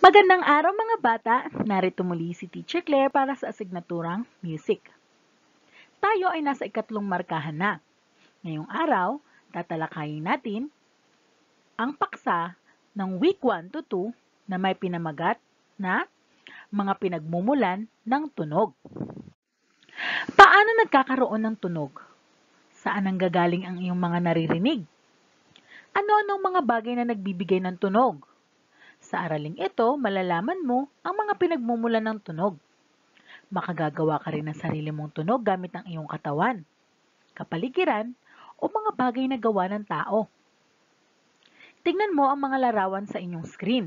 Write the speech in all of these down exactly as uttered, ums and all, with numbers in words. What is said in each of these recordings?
Magandang araw mga bata! Narito muli si Teacher Claire para sa asignaturang Music. Tayo ay nasa ikatlong markahan na. Ngayong araw, tatalakayin natin ang paksa ng week one to two na may pinamagat na mga pinagmumulan ng tunog. Paano nagkakaroon ng tunog? Saan nanggagaling ang iyong mga naririnig? Ano-anong mga bagay na nagbibigay ng tunog? Sa araling ito, malalaman mo ang mga pinagmumulan ng tunog. Makagagawa ka rin ng sarili mong tunog gamit ang iyong katawan, kapaligiran, o mga bagay na gawa ng tao. Tingnan mo ang mga larawan sa inyong screen.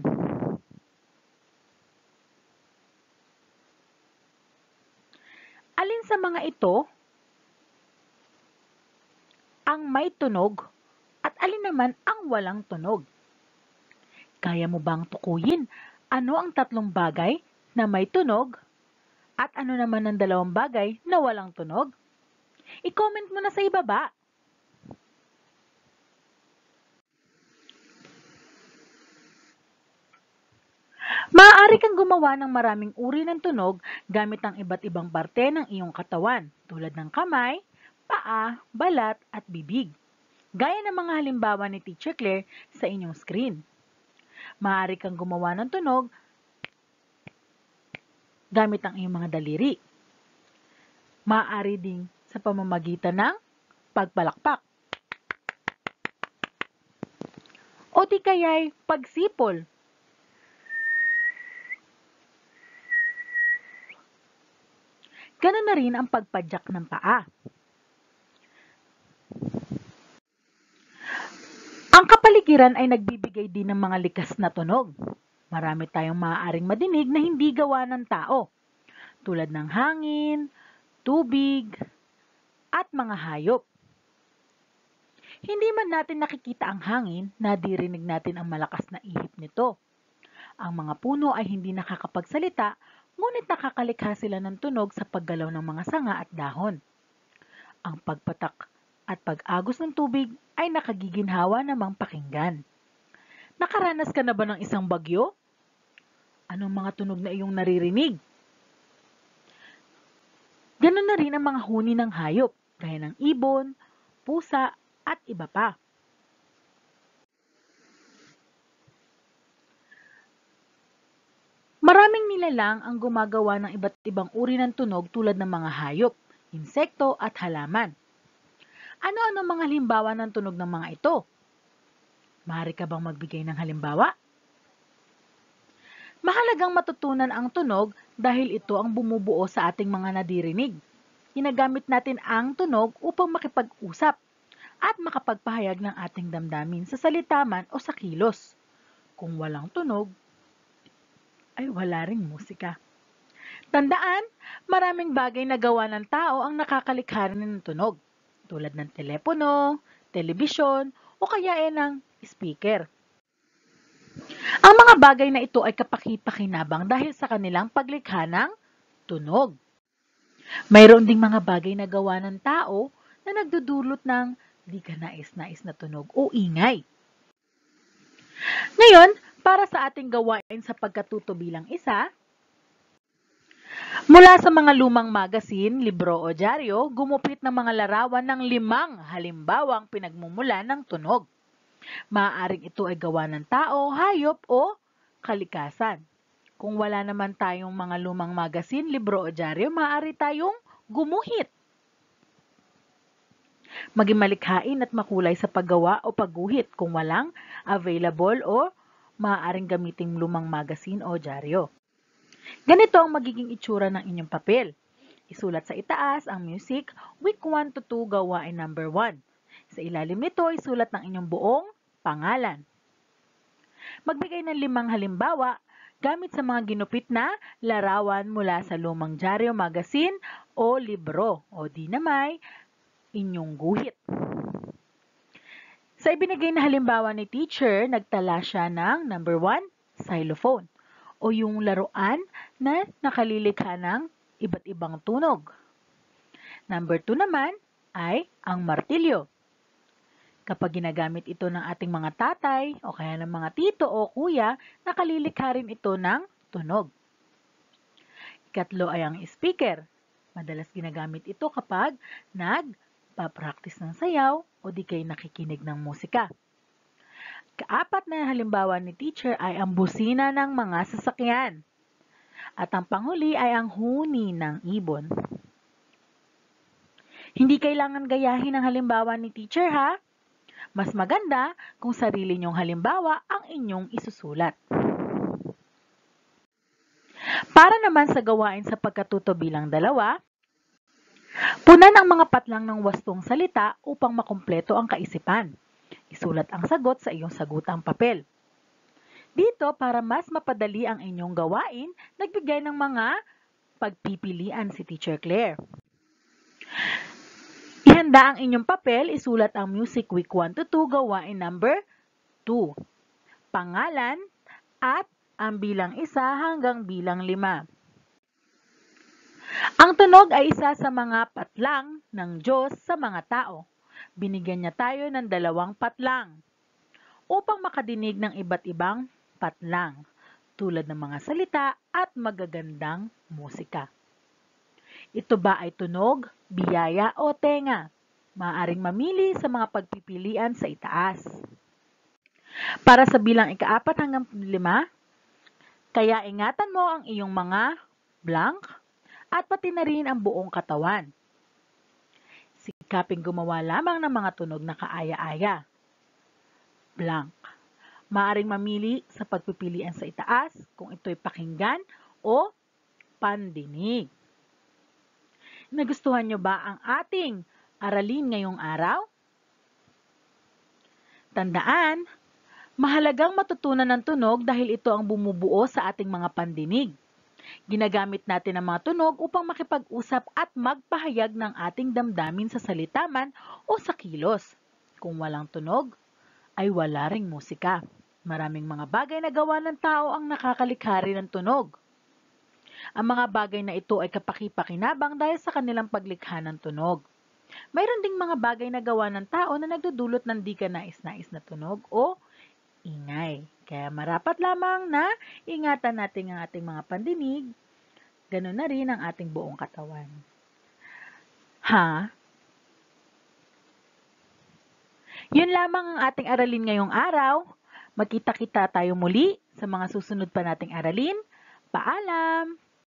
Alin sa mga ito ang may tunog at alin naman ang walang tunog? Kaya mo bang tukuyin ano ang tatlong bagay na may tunog at ano naman ang dalawang bagay na walang tunog? I-comment mo na sa ibaba. Maaari kang gumawa ng maraming uri ng tunog gamit ang iba't ibang parte ng iyong katawan, tulad ng kamay, paa, balat, at bibig. Gaya ng mga halimbawa ni Teacher Claire sa inyong screen. Maaari kang gumawa ng tunog gamit ang iyong mga daliri. Maaari ding sa pamamagitan ng pagpalakpak. O di kaya'y pagsipol. Ganun na rin ang pagpadyak ng paa. Ang kapaligiran ay nagbibigay din ng mga likas na tunog. Marami tayong maaaring madinig na hindi gawa ng tao, tulad ng hangin, tubig, at mga hayop. Hindi man natin nakikita ang hangin, nadirinig natin ang malakas na ihip nito. Ang mga puno ay hindi nakakapagsalita, ngunit nakakalikha sila ng tunog sa paggalaw ng mga sanga at dahon. Ang pagpatak at pag-agos ng tubig ay nakagiginhawa namang pakinggan. Nakaranas ka na ba ng isang bagyo? Anong mga tunog na iyong naririnig? Ganun na rin ang mga huni ng hayop, gaya ng ibon, pusa, at iba pa. Maraming nilalang ang gumagawa ng iba't ibang uri ng tunog tulad ng mga hayop, insekto, at halaman. Ano-ano mga halimbawa ng tunog ng mga ito? Maaari ka bang magbigay ng halimbawa? Mahalagang matutunan ang tunog dahil ito ang bumubuo sa ating mga nadirinig. Ginagamit natin ang tunog upang makipag-usap at makapagpahayag ng ating damdamin sa salita man o sa kilos. Kung walang tunog, ay wala ring musika. Tandaan, maraming bagay na gawa ng tao ang nakakalikha rin ng tunog, tulad ng telepono, telebisyon, o kaya ay ng speaker. Ang mga bagay na ito ay kapaki-pakinabang dahil sa kanilang paglikha ng tunog. Mayroon ding mga bagay na gawa ng tao na nagdudulot ng di ka nais-nais na tunog o ingay. Ngayon, para sa ating gawain sa pagkatuto bilang isa, mula sa mga lumang magasin, libro o dyaryo, gumupit ng mga larawan ng limang halimbawang pinagmumula ng tunog. Maaaring ito ay gawa ng tao, hayop o kalikasan. Kung wala naman tayong mga lumang magasin, libro o dyaryo, maaari tayong gumuhit. Maging malikhain at makulay sa paggawa o pagguhit kung walang available o maaaring gamiting lumang magasin o dyaryo. Ganito ang magiging itsura ng inyong papel. Isulat sa itaas ang music, week one to two, gawain number one. Sa ilalim nito, isulat ng inyong buong pangalan. Magbigay ng limang halimbawa gamit sa mga ginupit na larawan mula sa lumang dyaryo, magasin o libro o di na may inyong guhit. Sa ibinigay na halimbawa ni teacher, nagtala siya ng number one, xylophone o yung laruan na nakalilikha ng iba't ibang tunog. Number two naman ay ang martilyo. Kapag ginagamit ito ng ating mga tatay o kaya ng mga tito o kuya, nakalilikha rin ito ng tunog. Ikatlo ay ang speaker. Madalas ginagamit ito kapag nagpa-practice ng sayaw o di kay nakikinig ng musika. Kaapat na halimbawa ni teacher ay ang busina ng mga sasakyan. At ang panghuli ay ang huni ng ibon. Hindi kailangan gayahin ang halimbawa ni teacher ha. Mas maganda kung sarili niyong halimbawa ang inyong isusulat. Para naman sa gawain sa pagkatuto bilang dalawa, punan ang mga patlang ng wastong salita upang makumpleto ang kaisipan. Isulat ang sagot sa iyong sagutang papel. Dito, para mas mapadali ang inyong gawain, nagbigay ng mga pagpipilian si Teacher Claire. Ihanda ang inyong papel, isulat ang Music Week one to two, gawain number two. Pangalan at ang bilang isa hanggang bilang lima. Ang tunog ay isa sa mga patlang ng Diyos sa mga tao. Binigyan niya tayo ng dalawang patlang upang makadinig ng iba't ibang patlang, tulad ng mga salita at magagandang musika. Ito ba ay tunog, biyaya o tenga? Maaaring mamili sa mga pagpipilian sa itaas. Para sa bilang ikaapat hanggang lima, kaya ingatan mo ang iyong mga blank at pati na rin ang buong katawan. Sikaping gumawa lamang ng mga tunog na kaaya-aya. Blank. Maaaring mamili sa pagpipilian sa itaas kung ito'y pakinggan o pandinig. Nagustuhan nyo ba ang ating aralin ngayong araw? Tandaan, mahalagang matutunan ng tunog dahil ito ang bumubuo sa ating mga pandinig. Ginagamit natin ang mga tunog upang makipag-usap at magpahayag ng ating damdamin sa salita man o sa kilos. Kung walang tunog, ay wala ring musika. Maraming mga bagay na gawa ng tao ang nakakalikha rin ng tunog. Ang mga bagay na ito ay kapaki-pakinabang dahil sa kanilang paglikha ng tunog. Mayroon ding mga bagay na gawa ng tao na nagdudulot ng di ka nais-nais na tunog o ingay. Kaya marapat lamang na ingatan natin ang ating mga pandinig, ganoon na rin ang ating buong katawan. Ha? Yun lamang ang ating aralin ngayong araw. Magkita-kita tayo muli sa mga susunod pa nating aralin. Paalam!